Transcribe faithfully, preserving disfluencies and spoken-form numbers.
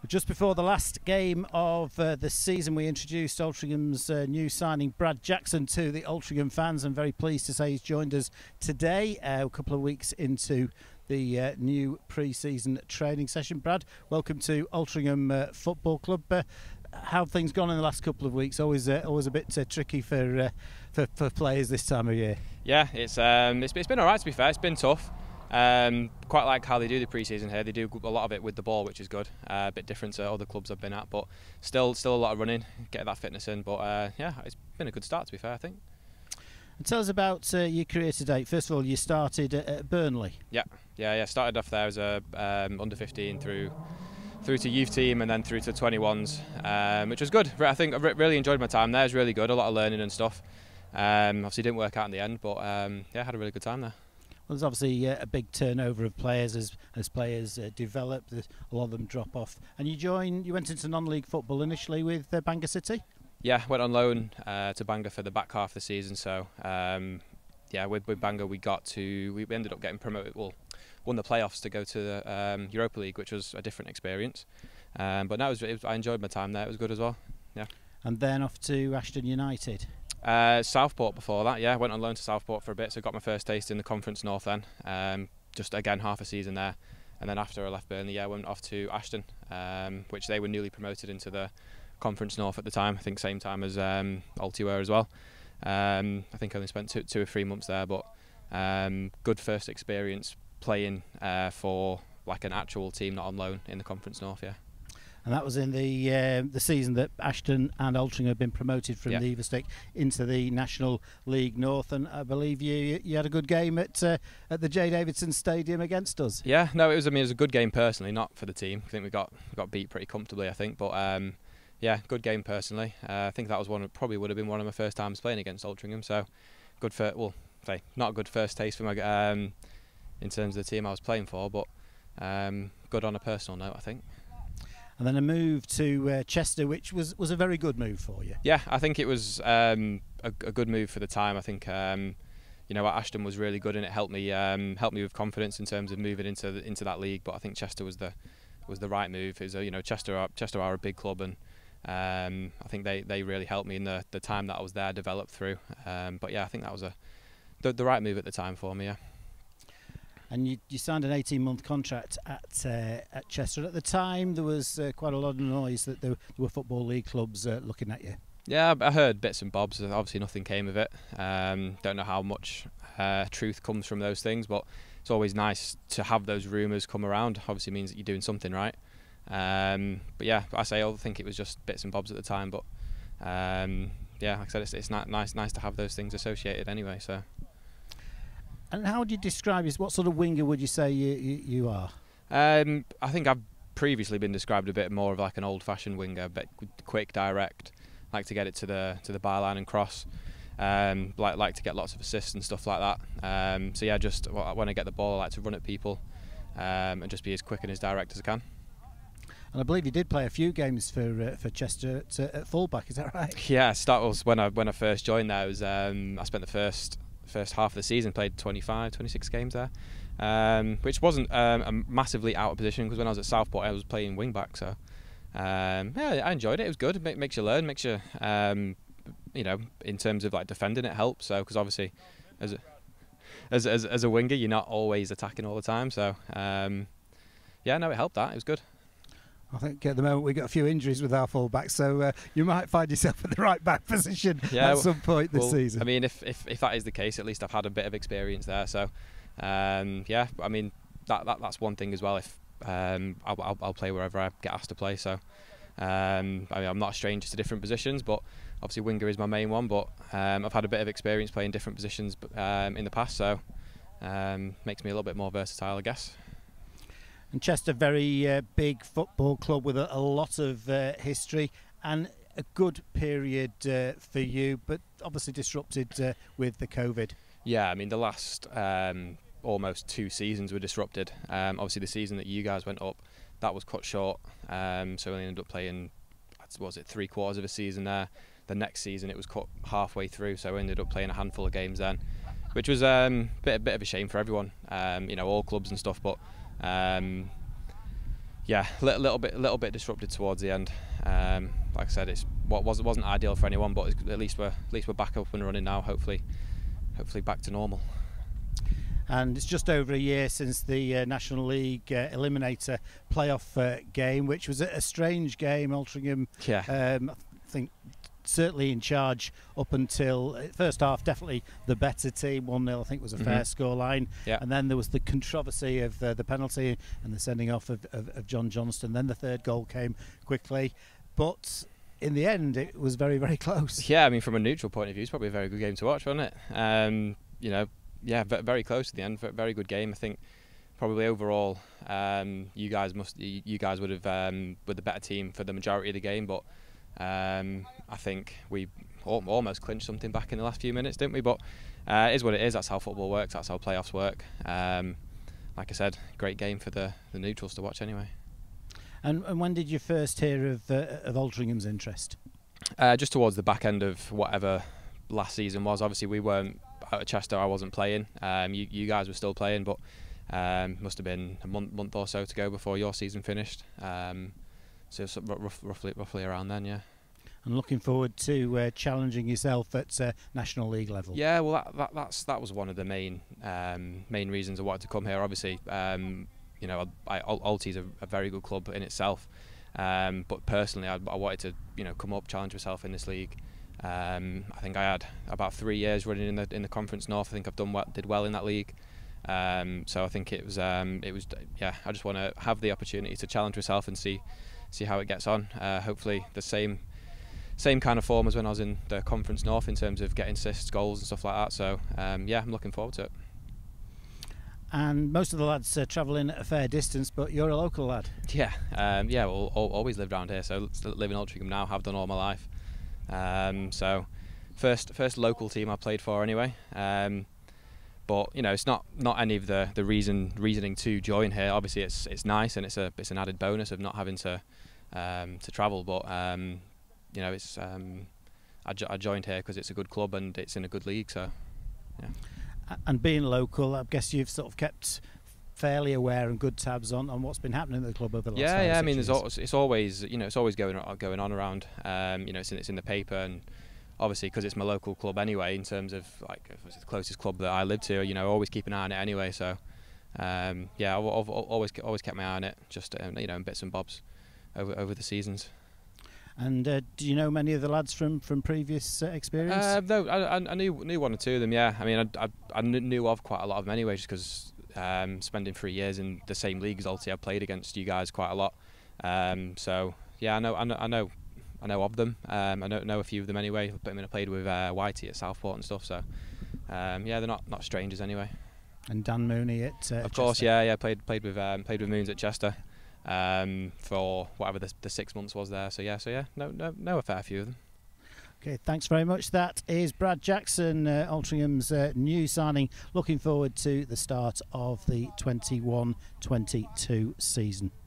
Just before the last game of uh, the season, we introduced Altrincham's uh, new signing, Brad Jackson, to the Altrincham fans. I'm very pleased to say he's joined us today, uh, a couple of weeks into the uh, new pre-season training session. Brad, welcome to Altrincham uh, Football Club. Uh, how have things gone in the last couple of weeks? Always, uh, always a bit uh, tricky for, uh, for for players this time of year. Yeah, it's um, it's, it's been all right, to be fair. It's been tough. Um, quite like how they do the pre-season here. They do a lot of it with the ball, which is good. Uh, a bit different to other clubs I've been at, but still, still a lot of running, get that fitness in. But uh, yeah, it's been a good start, to be fair, I think. And tell us about uh, your career to date. First of all, you started at, at Burnley. Yeah, yeah, yeah. Started off there as a um, under fifteen through through to youth team and then through to twenty-ones, um, which was good. I think I really enjoyed my time there. It was really good. A lot of learning and stuff. Um, obviously, didn't work out in the end, but um, yeah, had a really good time there. Well, there's obviously uh, a big turnover of players as as players uh, develop. There's a lot of them drop off. And you joined. You went into non-league football initially with uh, Bangor City. Yeah, went on loan uh, to Bangor for the back half of the season. So um, yeah, with, with Bangor we got to we ended up getting promoted. Well, won the playoffs to go to the um, Europa League, which was a different experience. Um, but no, it was, it was, I enjoyed my time there. It was good as well. Yeah. And then off to Ashton United. Uh, Southport before that, yeah, went on loan to Southport for a bit, so got my first taste in the Conference North then. Um, just again half a season there, and then after I left Burnley, yeah, went off to Ashton, um, which they were newly promoted into the Conference North at the time. I think same time as um, Alti were as well. Um, I think I only spent two, two or three months there, but um, good first experience playing uh, for like an actual team, not on loan in the Conference North, yeah. And that was in the uh, the season that Ashton and Altrincham had been promoted from yeah. the Everstick into the National League North. And I believe you you had a good game at uh, at the J Davidson Stadium against us. Yeah, no, it was. I mean, it was a good game personally, not for the team. I think we got we got beat pretty comfortably. I think, but um, yeah, good game personally. Uh, I think that was one of, probably would have been one of my first times playing against Altrincham. So good for well, say not a good first taste for my um, in terms of the team I was playing for, but um, good on a personal note, I think. And then a move to uh, Chester, which was, was a very good move for you. Yeah, I think it was um, a, a good move for the time. I think um, you know Ashton was really good and it helped me um, helped me with confidence in terms of moving into the, into that league. But I think Chester was the was the right move. Is you know Chester are, Chester are a big club and um, I think they, they really helped me in the, the time that I was there develop through. Um, but yeah, I think that was a the, the right move at the time for me. Yeah. And you, you signed an eighteen month contract at uh, at Chester. At the time, there was uh, quite a lot of noise that there, there were Football League clubs uh, looking at you. Yeah, I heard bits and bobs. Obviously, nothing came of it. Um, don't know how much uh, truth comes from those things, but it's always nice to have those rumours come around. Obviously, means that you're doing something right. Um, but yeah, I say I think it was just bits and bobs at the time. But um, yeah, like I said, it's, it's not nice nice to have those things associated anyway. So. And how would you describe this? What sort of winger would you say you, you, you are? Um, I think I've previously been described a bit more of like an old-fashioned winger, but quick, direct. Like to get it to the to the byline and cross. Um, like like to get lots of assists and stuff like that. Um, so yeah, just when I get the ball, I like to run at people um, and just be as quick and as direct as I can. And I believe you did play a few games for uh, for Chester at, uh, at fullback. Is that right? Yeah, that was when I when I first joined there. Was um, I spent the first. first half of the season, played twenty-five, twenty-six games there, um, which wasn't um, a massively out of position because when I was at Southport I was playing wing back, so um, yeah, I enjoyed it. It was good. It makes you learn, makes you um, you know, in terms of like defending, it helps. So because obviously as a, as, as as a winger you're not always attacking all the time, so um, yeah, no, it helped. That it was good. I think at the moment we've got a few injuries with our fullbacks, so uh, you might find yourself in the right back position yeah, at some point this well, season. I mean, if, if if that is the case, at least I've had a bit of experience there. So, um, yeah, I mean, that, that that's one thing as well. If um, I'll, I'll, I'll play wherever I get asked to play. So, um, I mean, I'm not a stranger to different positions, but obviously winger is my main one. But um, I've had a bit of experience playing different positions um, in the past, so um, makes me a little bit more versatile, I guess. And Chester, very uh, big football club with a, a lot of uh, history and a good period uh, for you, but obviously disrupted uh, with the COVID. Yeah, I mean the last um, almost two seasons were disrupted. Um, obviously the season that you guys went up, that was cut short, um, so we ended up playing, what was it, three quarters of a season there. The next season it was cut halfway through, so we ended up playing a handful of games then, which was um, a bit, a bit of a shame for everyone, um, you know, all clubs and stuff, but Um, yeah, a little, little bit, little bit disrupted towards the end. Um, like I said, it's what was wasn't ideal for anyone, but at least we're at least we're back up and running now. Hopefully, hopefully back to normal. And it's just over a year since the uh, National League uh, Eliminator playoff uh, game, which was a, a strange game. Altrincham, yeah. um, I think, certainly in charge up until first half, definitely the better team. one nil I think was a fair mm-hmm. scoreline. Yeah. And then there was the controversy of uh, the penalty and the sending off of, of, of John Johnston. Then the third goal came quickly. But in the end, it was very, very close. Yeah, I mean, from a neutral point of view, it's probably a very good game to watch, wasn't it? Um, you know, yeah, very close to the end. Very good game. I think probably overall, um, you guys must, you guys would have um, were the better team for the majority of the game, but um, I think we almost clinched something back in the last few minutes, didn't we? But uh, it is what it is. That's how football works. That's how playoffs work. Um, like I said, great game for the the neutrals to watch anyway. And, and when did you first hear of uh, of Altrincham's interest? Uh, just towards the back end of whatever last season was. Obviously, we weren't out of Chester. I wasn't playing. Um, you, you guys were still playing, but um, must have been a month, month or so to go before your season finished. Um, so it's rough, roughly, roughly around then, yeah. And looking forward to uh, challenging yourself at uh, National League level. Yeah, well, that, that that's that was one of the main um, main reasons I wanted to come here. Obviously, um, you know, I, I, Alty's a, a very good club in itself. Um, but personally, I, I wanted to, you know, come up, challenge myself in this league. Um, I think I had about three years running in the in the Conference North. I think I've done well, did well in that league. Um, so I think it was, um, it was, yeah. I just want to have the opportunity to challenge myself and see, see how it gets on. Uh, hopefully, the same, same kind of form as when I was in the Conference North in terms of getting assists, goals, and stuff like that. So um, yeah, I'm looking forward to it. And most of the lads uh, travel in at a fair distance, but you're a local lad. Yeah, um, yeah. Well, always lived around here, so live in Altrincham now. Have done all my life. Um, so, first, first local team I played for anyway. Um, but you know, it's not not any of the the reason reasoning to join here. Obviously, it's it's nice and it's a it's an added bonus of not having to um, to travel. But um, you know, it's um, I, jo I joined here because it's a good club and it's in a good league. So, yeah. And being local, I guess you've sort of kept fairly aware and good tabs on, on what's been happening at the club over the last yeah, five, yeah. I six mean, years. there's always, it's always you know it's always going going on around. Um, you know, it's in, it's in the paper, and obviously because it's my local club anyway. In terms of like it's the closest club that I live to, you know, I always keep an eye on it anyway. So um, yeah, I've, I've always always kept my eye on it, just um, you know, in bits and bobs over over the seasons. And uh, do you know many of the lads from from previous uh, experience? Uh, no, I, I knew knew one or two of them. Yeah, I mean, I I, I knew of quite a lot of them anyway, just because um, spending three years in the same league as Alty, I played against you guys quite a lot. Um, so yeah, I know, I know, I know, I know of them. Um, I know know a few of them anyway. But I mean, I played with uh, Whitey at Southport and stuff. So um, yeah, they're not not strangers anyway. And Dan Mooney at uh, of course, Chester. yeah, yeah, played played with um, played with Moons at Chester. Um, for whatever the, the six months was there. So yeah, so yeah, no, no, know a fair few of them. Okay, thanks very much. That is Brad Jackson, uh, Altrincham's uh, new signing. Looking forward to the start of the twenty-one twenty-two season.